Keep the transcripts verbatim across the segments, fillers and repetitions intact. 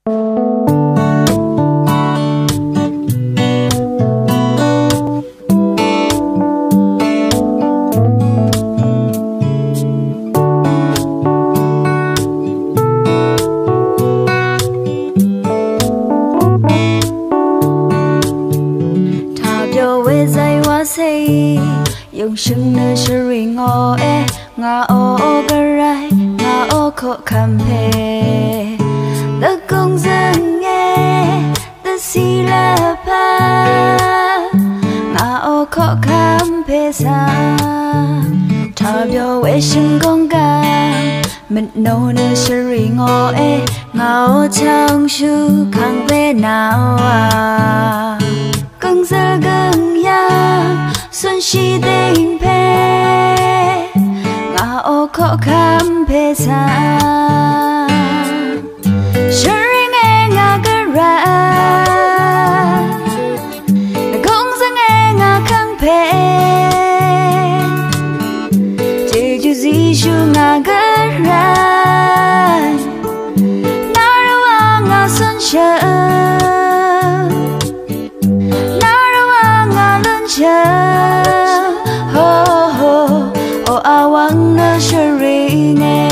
Yung sưng nơ shuri ngo e nga o o garai nga o ko kampe the kong zang e the sila pa nga o ko kampe sa ta byo we shin gong ga mình nô nơ shuri ngo e nga o chang shu kang pe nào à kong za gang yang xuân chi tình pe ngã ô khó khăn pe xa shuri nghe ngã cái ra không dám nghe ngã khăng pe chỉ chú gì chú ngã cái ra nào đâu à ngã xuân chờ nào đâu à ngã lớn chờ awang na shuri ne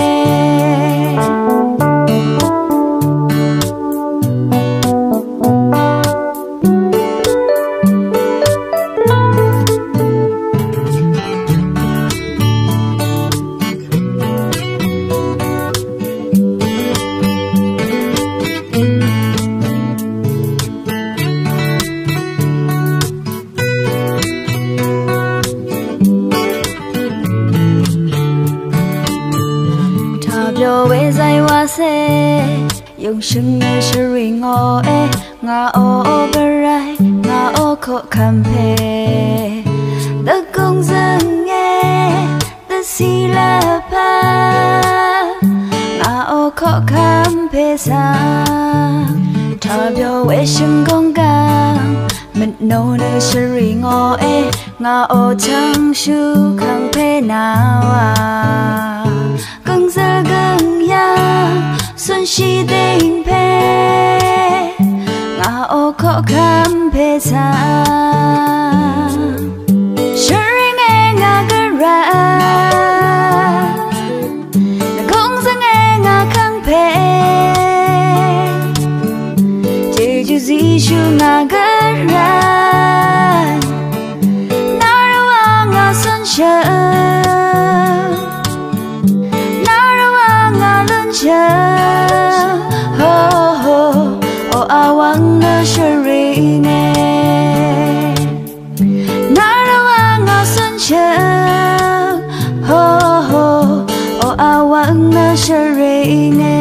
we zai wa se yung sưng nơ shuri ngo e nga o o garai nga o ko kampe the kong zang e the sila pa nga o ko kampe sa ta byo we shin gong ga mình nô nơ shuri ngo e nga o chang shu kang pe nào à kong za gang yang xuân chi tình pe ngã ô khó khăn pe xa shuri nghe ngã cái ra không dám nghe ngã khăng pe chỉ chú gì chú ngã cái ra nào đâu à ngã xuân chờ ho ho o awang na shuri ne na ra nga sun cha ho ho o awang na shuri ne